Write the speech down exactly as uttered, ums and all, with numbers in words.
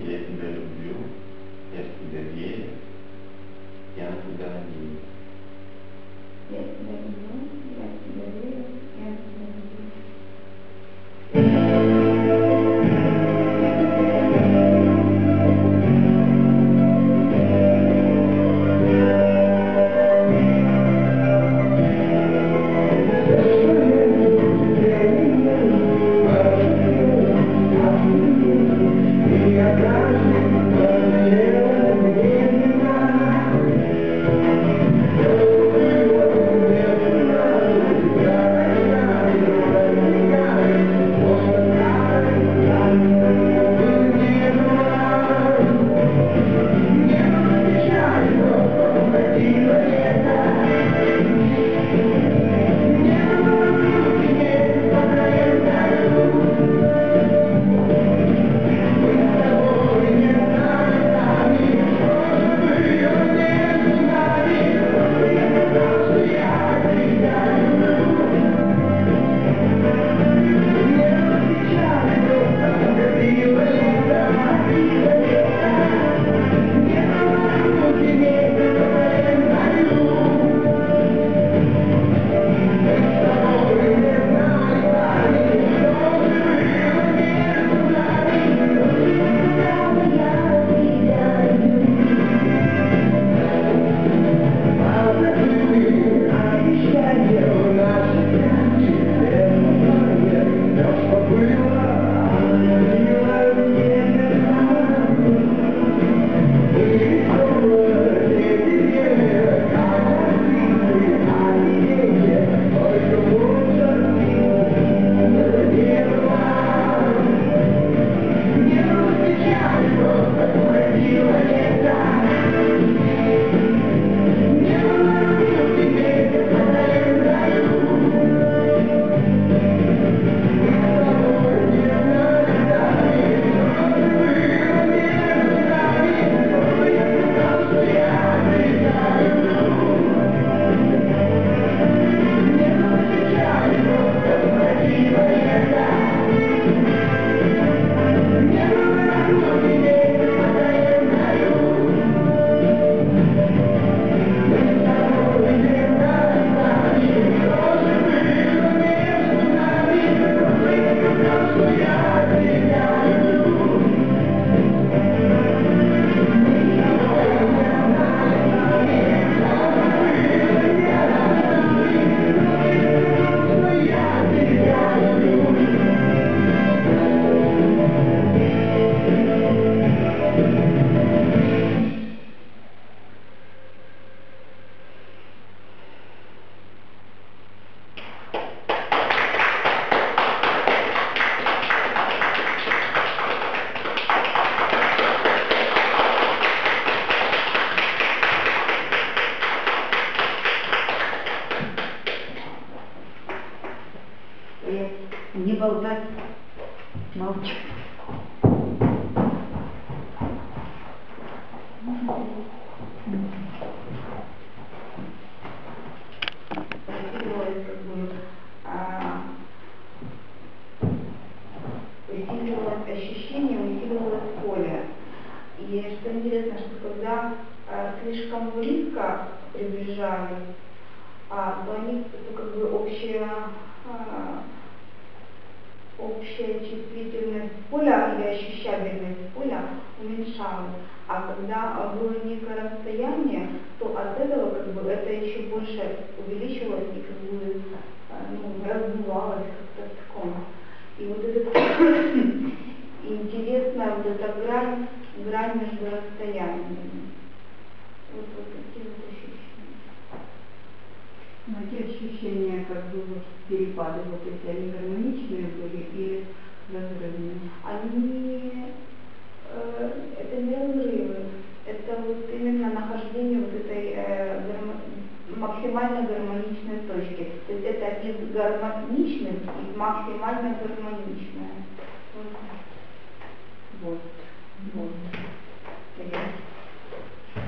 Я тебя люблю, я в тебя верю, я на тебя надеюсь. Я тебя люблю, я в тебя верю, я на тебя надеюсь. Не болтать, молчать. Усиливалось ощущение, усиливалось поле. И что интересно, что когда а, слишком близко приближались, а, то они, то как бы общая, а, общая чувствительность поля или ощущабельность поля уменьшалась. А когда было некое расстояние, то от этого как бы это еще больше увеличивалось и как бы ну, раздувалось как-то таком. И вот это интересная вот эта грань, грань между расстояниями. Вот, вот такие вот ощущения. Но эти ощущения, как бы вот перепады, вот эти, они гармоничные были или разрывные? Они, э, это не разрывы, это вот именно нахождение вот этой э, гармо, максимально гармоничной точки. То есть это из гармоничных и максимально гармоничное. Вот. Вот. Вот.